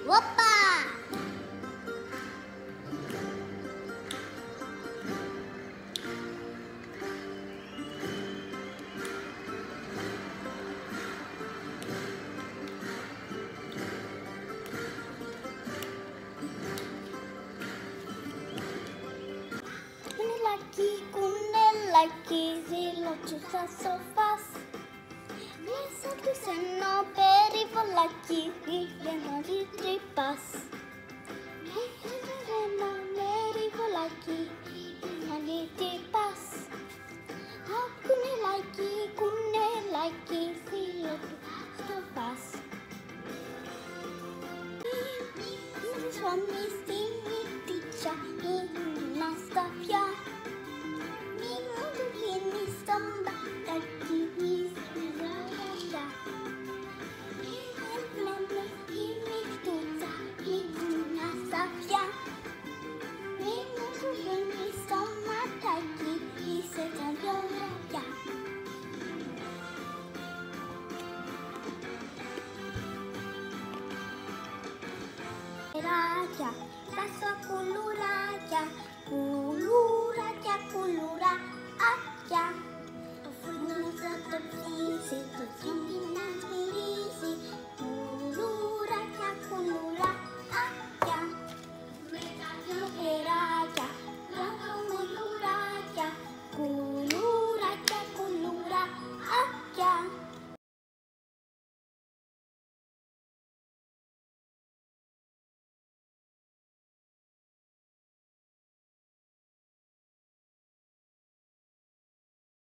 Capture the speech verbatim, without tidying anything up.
Όπα! Κουνελάκι, κουνελάκι, ζήλωτσου στα σοφάς. Μέσα του ένα περιβολάκι, ήρθε να δει τρυπάς. Μέσα του ένα περιβολάκι, ήρθε να δει τρυπάς. Α, κουνελάκι, κουνελάκι, ζήλωτσου στο φας. Μη σφαμί στη μυτίτσα, μη να στα φιά. Μη μου του βγαίνει στο μπατάκι, μη στη ζαγιά. Μη με στη μυτίτσα, μη να στα φιά. Μη μου του βγαίνει στο ματάκι, είσαι τα δυο ραβιά. Κουλουράκια, τα κουλουράκια, κουλουράκια, κουλουράκια. Ο φούρνος θα το ψήσει, το